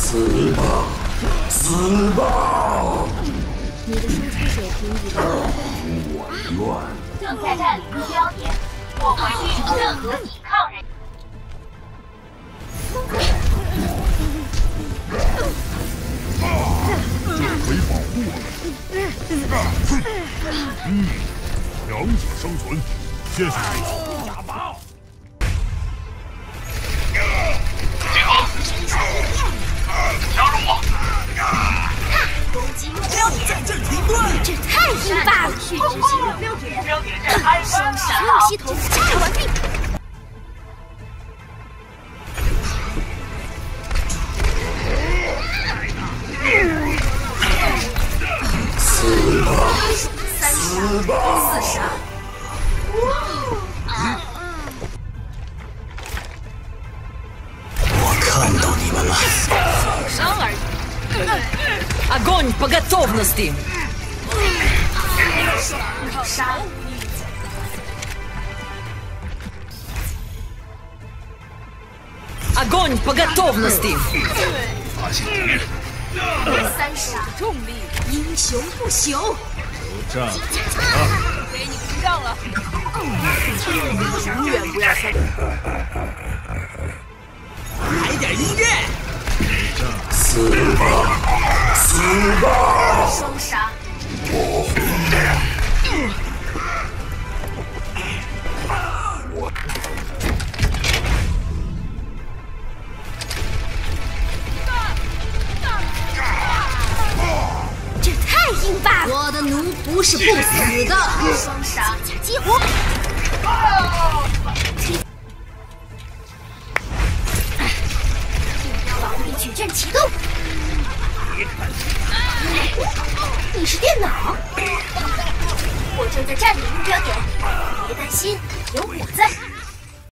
死吧！死吧！ 你的输出水平已到我愿。 正在占领目标点，我回避任何抵抗人。 可以保护了。良者生存，谢谢你。哑巴。集合！加入我！ 攻击目标点， 在这停顿，这太硬霸了！ 去执行目标点，开发使用系统加载完毕。 死吧！死吧！ 四杀。 我看到你们了。 伤而已。 Огонь по готовности! 杀！ Огонь по готовности! 三杀！重力，英雄不朽。 战！ 给你屏障了。永远不要松。 来点音乐。 死吧！死吧！ 双杀。 这太硬霸了！我的奴不是不死的。 双杀。 激活。防御矩阵启动。你是电脑？ 我正在占领目标点，别担心，有我在。